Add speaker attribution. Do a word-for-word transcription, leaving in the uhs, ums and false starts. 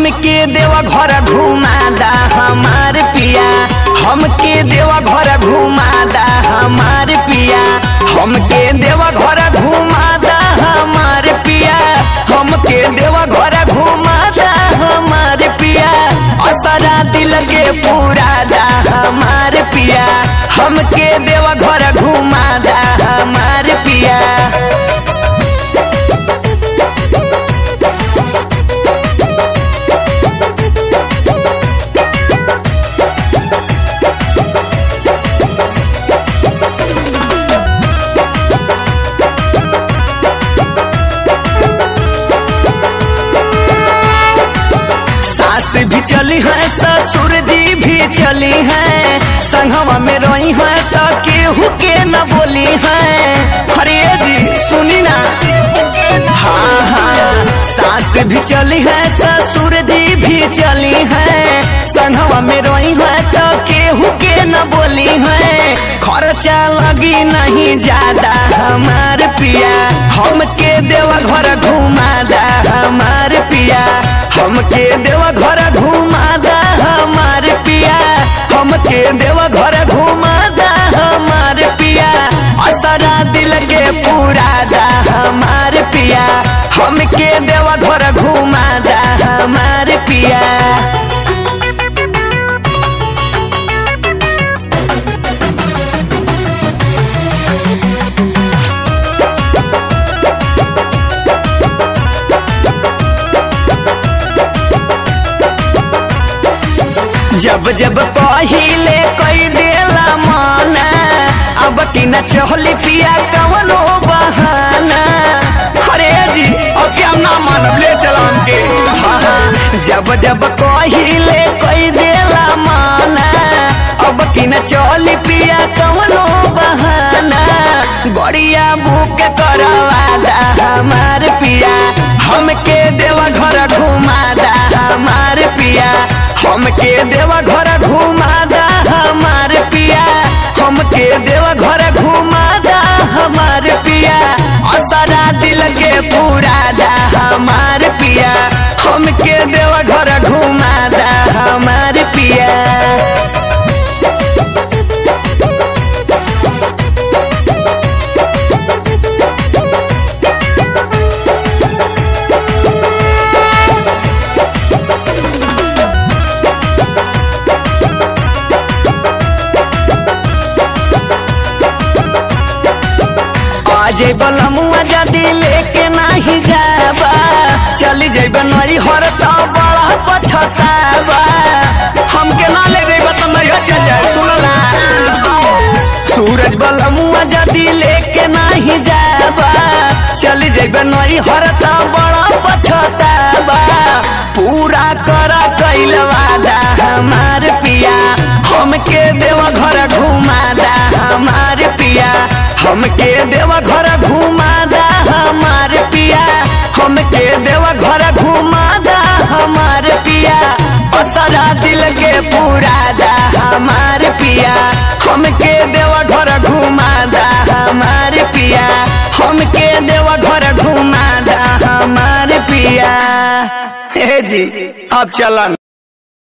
Speaker 1: हमके देवा घर घुमादा हमार पिया, हमके देवा घर घुमादा हमार पिया, हमके देवा घर घुमादा हमार पिया, हमके देवा घर घुमादा हमार पिया, असरा दिल के पुरादा हमार पिया, हमके देवा घर घुमादा हमार पिया। भी चली है ससुर जी भी चली है, संगवा में रही है तो केहू के न बोली है। अरे जी सुनी ना, हाँ हाँ सास भी चली है ससुर जी भी चली है, संगवा में रही है तो केहू के न बोली है। खर्चा लगी नहीं ज्यादा हमार पिया, हमके देवा घर घुमादा हमार पिया, हमके देवा घर घुमादा हमार पिया, हमके देवा घर घुमादा हमार पिया, असरा दिल के पुरादा हमार पिया, हमके देवा घर घुमादा हमार पिया। जब जब पहिले कई देला माना, अब की न चहली पिया कवनो बहाना। अरे जी अब क्या ना मानब ले चलान के, हाँ हाँ जब जब पहिले कई देला माना, अब की न चहली पिया कवनो बहाना। गड़िया बुक करवादा हमार पिया, हमके देवा घर घुमादा हमार पिया, हमके देवा घर घुमादा हमार पिया, हमके देवा घर घुमादा हमार पिया, असरा दिल के पुरादा हमार पिया, हमके देवा घर घुमादा हमार पिया। जय बलमुआ जदी लेके नहीं जाबा, चली जैब नई हर तो बड़ा पछताबा, हमके ना ले जैबा तो नहीं चल जाए सुनला। सूरज बलमुआ जदी लेके नहीं जाबा, चली जैब नई हर तो बड़ा पछताबा, पूरा कर कैल वादा हमार पिया, हमके देवा घर घुमादा हमार पिया, हमके देवा घर घुमादा हमार पिया, हमके देवा घर घुमादा हमार पिया, असरा दिल के पुरादा हमार पिया, हमके देवा घर घुमादा हमार पिया, हमके देवा घर घुमादा हमार पिया। हे जी अब चलन।